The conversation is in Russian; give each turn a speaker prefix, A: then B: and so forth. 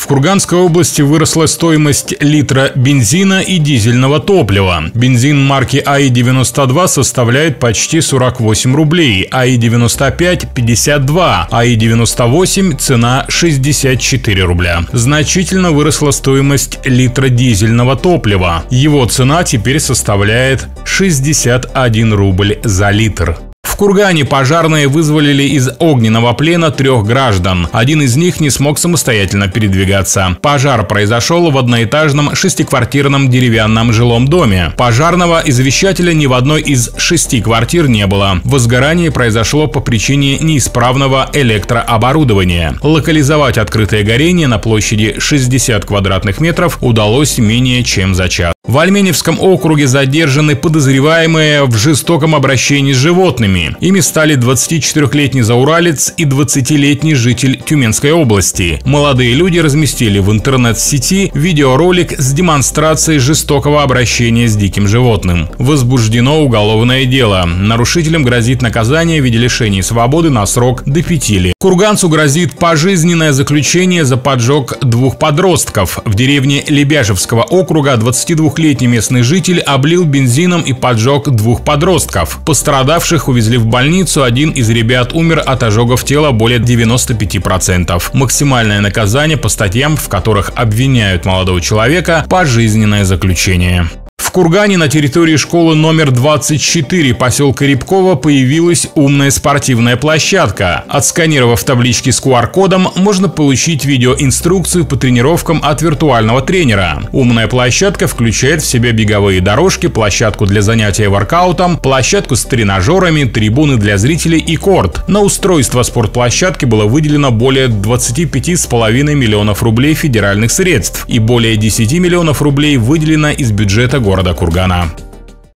A: Курганской области выросла стоимость литра бензина и дизельного топлива. Бензин марки АИ-92 составляет почти 48 рублей, АИ-95 – 52, АИ-98 – цена 64 рубля. Значительно выросла стоимость литра дизельного топлива. Его цена теперь составляет 61 рубль за литр. В Кургане пожарные вызволили из огненного плена 3 граждан. Один из них не смог самостоятельно передвигаться. Пожар произошел в одноэтажном 6-квартирном деревянном жилом доме. Пожарного извещателя ни в одной из 6 квартир не было. Возгорание произошло по причине неисправного электрооборудования. Локализовать открытое горение на площади 60 квадратных метров удалось менее чем за час. В Альменевском округе задержаны подозреваемые в жестоком обращении с животными. Ими стали 24-летний зауралец и 20-летний житель Тюменской области. Молодые люди разместили в интернет-сети видеоролик с демонстрацией жестокого обращения с диким животным. Возбуждено уголовное дело. Нарушителям грозит наказание в виде лишения свободы на срок до 5 лет. Курганцу грозит пожизненное заключение за поджог 2 подростков. В деревне Лебяжевского округа 22-летний местный житель облил бензином и поджег 2 подростков. Пострадавших увезли в больницу, один из ребят умер от ожогов тела более 95%. Максимальное наказание по статьям, в которых обвиняют молодого человека, пожизненное заключение. В Кургане на территории школы номер 24 поселка Рябково появилась умная спортивная площадка. Отсканировав таблички с QR-кодом, можно получить видеоинструкцию по тренировкам от виртуального тренера. Умная площадка включает в себя беговые дорожки, площадку для занятия воркаутом, площадку с тренажерами, трибуны для зрителей и корт. На устройство спортплощадки было выделено более 25,5 миллионов рублей федеральных средств и более 10 миллионов рублей выделено из бюджета города Кургана.